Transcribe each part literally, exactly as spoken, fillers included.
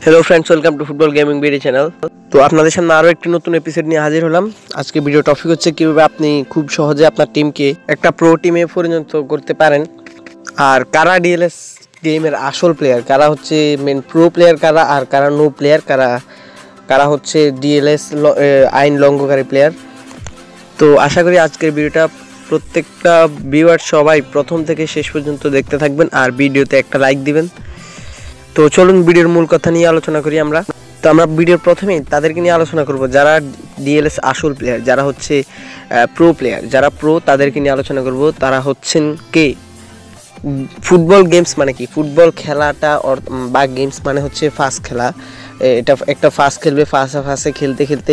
Hello friends, welcome to football gaming video channel. তো আপনাদের সামনে আরও একটি নতুন এপিসোড নিয়ে হাজির হলাম। আজকে ভিডিও টপিক হচ্ছে কীভাবে আপনি খুব সহজে আপনার টিমকে একটা প্রো টিমে পরিণত করতে পারেন, আর কারা ডিএলএস গেমের আসল প্লেয়ার, কারা হচ্ছে মেন প্রো প্লেয়ার, কারা আর কারা নো প্লেয়ার, কারা কারা হচ্ছে ডিএলএস আইন লঙ্ঘনকারী প্লেয়ার। তো আশা করি আজকের ভিডিওটা প্রত্যেকটা ভিউয়ার সবাই প্রথম থেকে শেষ পর্যন্ত দেখতে থাকবেন আর ভিডিওতে একটা লাইক দিবেন। তো চলুন ভিডিওর মূল কথা নিয়ে আলোচনা করি আমরা। তো আমরা ভিডিওর প্রথমেই তাদেরকে নিয়ে আলোচনা করব যারা ডিএলএস আসল প্লেয়ার, যারা হচ্ছে প্রো প্লেয়ার, যারা প্রো তাদেরকে নিয়ে আলোচনা করব। তারা হচ্ছেন কে? ফুটবল গেমস মানে কি? ফুটবল খেলাটা বা গেমস মানে হচ্ছে ফাস্ট খেলা। এটা একটা ফাস্ট খেলবে, ফাঁসে ফাঁসে খেলতে খেলতে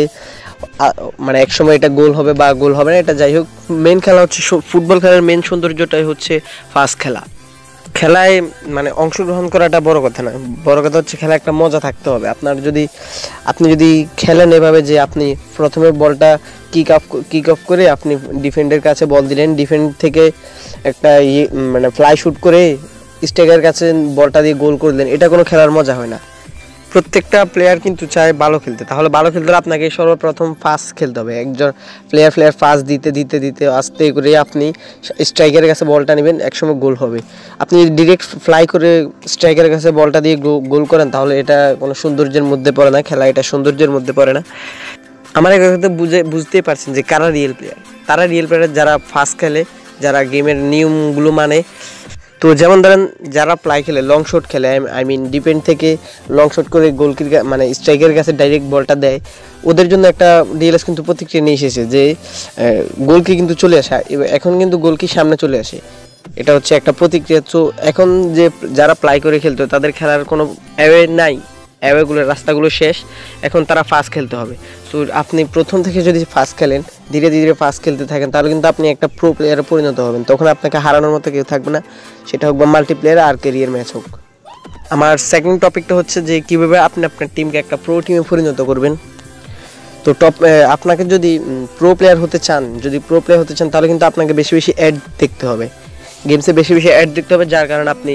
মানে এক সময় এটা গোল হবে বা গোল হবে না, এটা যাই হোক। মেন খেলা হচ্ছে ফুটবল খেলার মেন সৌন্দর্যটাই হচ্ছে ফাস্ট খেলা। খেলায় মানে অংশগ্রহণ করাটা বড় কথা না, বড় কথা হচ্ছে খেলা একটা মজা থাকতে হবে। আপনার যদি আপনি যদি খেলেন এভাবে যে আপনি প্রথমে বলটা কিক অফ কিক অফ করে আপনি ডিফেন্ডের কাছে বল দিলেন, ডিফেন্ড থেকে একটা ইয়ে মানে ফ্লাই শুট করে স্ট্রাইকারের কাছে বলটা দিয়ে গোল করলেন, এটা কোনো খেলার মজা হয় না। প্রত্যেকটা প্লেয়ার কিন্তু চায় ভালো খেলতে, তাহলে ভালো খেলতে হলে আপনাকে সর্বপ্রথম ফাস্ট খেলতে হবে। একজন প্লেয়ার প্লেয়ার ফাস্ট দিতে দিতে দিতে আস্তে করে আপনি স্ট্রাইকারের কাছে বলটা নেবেন, একসময় গোল হবে। আপনি যদি ডিরেক্ট ফ্লাই করে স্ট্রাইকারের কাছে বলটা দিয়ে গোল করেন তাহলে এটা কোনো সৌন্দর্যের মধ্যে পড়ে না, খেলা এটা সৌন্দর্যের মধ্যে পড়ে না। আমার এক কথা বুঝে বুঝতেই পারছেন যে কারা রিয়েল প্লেয়ার। তারা রিয়েল প্লেয়ার যারা ফাস্ট খেলে, যারা গেমের নিয়মগুলো মানে। তো যেমন ধরেন যারা প্লাই খেলে, লং শট খেলে, আই মিন ডিফেন্ড থেকে লং শট করে গোলকির মানে স্ট্রাইকারের কাছে ডাইরেক্ট বলটা দেয়, ওদের জন্য একটা ডিএলএস কিন্তু প্রতিক্রিয়া নিয়ে এসেছে যে গোলকি কিন্তু চলে আসে, এখন কিন্তু গোলকি সামনে চলে আসে, এটা হচ্ছে একটা প্রতিক্রিয়া। তো এখন যে যারা প্লাই করে খেলতো তাদের খেলার কোনো অ্যাওয়ে নাই, অ্যাওয়েগুলোর রাস্তাগুলো শেষ, এখন তারা ফাস্ট খেলতে হবে। সো আপনি প্রথম থেকে যদি ফাস্ট খেলেন, ধীরে ধীরে ফাস্ট খেলতে থাকেন, তাহলে কিন্তু আপনি একটা প্রো প্লেয়ারে পরিণত হবেন। তখন আপনাকে হারানোর মতো কেউ থাকবে না, সেটা হোক বা মাল্টিপ্লেয়ার আর ক্যারিয়ার ম্যাচ হোক। আমার সেকেন্ড টপিকটা হচ্ছে যে কীভাবে আপনি আপনার টিমকে একটা প্রো টিমে পরিণত করবেন। তো টপ আপনাকে যদি প্রো প্লেয়ার হতে চান, যদি প্রো প্লেয়ার হতে চান তাহলে কিন্তু আপনাকে বেশি বেশি অ্যাড দেখতে হবে, গেমসে বেশি বেশি অ্যাড দেখতে হবে, যার কারণে আপনি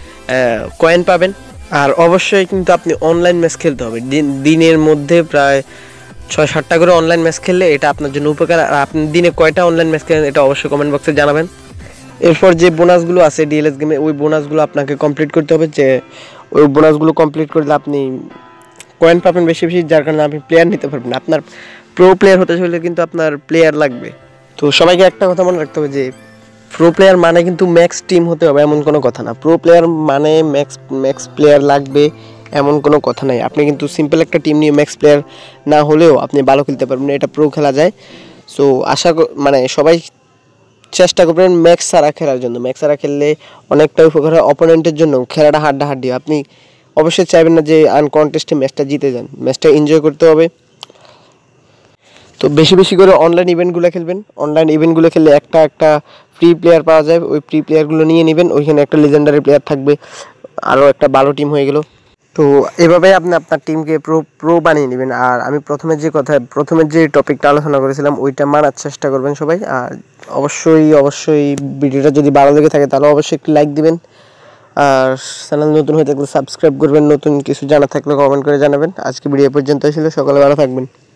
কয়েন পাবেন। আর অবশ্যই কিন্তু আপনি অনলাইন ম্যাচ খেলতে হবে, দিনের মধ্যে প্রায় ছয় সাতটা করে অনলাইন ম্যাচ খেললে এটা আপনার জন্য উপকার। আর আপনি দিনে কয়টা অনলাইন ম্যাচ খেলেন এটা অবশ্যই কমেন্ট বক্সে জানাবেন। এরপর যে বোনাসগুলো আছে ডিএলএস গেমে, ওই বোনাসগুলো আপনাকে কমপ্লিট করতে হবে। যে ওই বোনাসগুলো কমপ্লিট করলে আপনি কয়েন পাবেন বেশি বেশি, যার কারণে আপনি প্লেয়ার নিতে পারবেন। আপনার প্রো প্লেয়ার হতে হলে কিন্তু আপনার প্লেয়ার লাগবে। তো সবাইকে একটা কথা মনে রাখতে হবে যে প্রো প্লেয়ার মানে কিন্তু ম্যাক্স টিম হতে হবে এমন কোনো কথা না। প্রো প্লেয়ার মানে ম্যাক্স ম্যাক্স প্লেয়ার লাগবে এমন কোনো কথা নাই। আপনি কিন্তু সিম্পল একটা টিম নিয়ে ম্যাক্স প্লেয়ার না হলেও আপনি ভালো খেলতে পারবেন, এটা প্রো খেলা যায়। সো আশা মানে সবাই চেষ্টা করবেন ম্যাক্স ছাড়া খেলার জন্য। ম্যাক্স ছাড়া খেললে অনেকটা উপকার হয় অপোনেন্টের জন্য, খেলাটা হাড্ডাহাড্ডি। আপনি অবশ্যই চাইবেন না যে আনকন্টেস্টে ম্যাচটা জিতে যান, ম্যাচটা এনজয় করতে হবে। তো বেশি বেশি করে অনলাইন ইভেন্টগুলো খেলবেন। অনলাইন ইভেন্টগুলো খেললে একটা একটা ফ্রি প্লেয়ার পাওয়া যায়, ওই ফ্রি প্লেয়ারগুলো নিয়ে নেবেন, ওইখানে একটা লেজেন্ডারি প্লেয়ার থাকবে, আরও একটা ভালো টিম হয়ে গেল। তো এভাবে আপনি আপনার টিমকে প্রো প্রো বানিয়ে নেবেন। আর আমি প্রথমে যে কথা প্রথমে যে টপিকটা আলোচনা করেছিলাম ওইটা মানার চেষ্টা করবেন সবাই। আর অবশ্যই অবশ্যই ভিডিওটা যদি ভালো লেগে থাকে তাহলে অবশ্যই একটি লাইক দিবেন, আর চ্যানেল নতুন হয়ে থাকলে সাবস্ক্রাইব করবেন, নতুন কিছু জানা থাকলে কমেন্ট করে জানাবেন। আজকে ভিডিও পর্যন্ত ছিল, সকালে ভালো থাকবেন।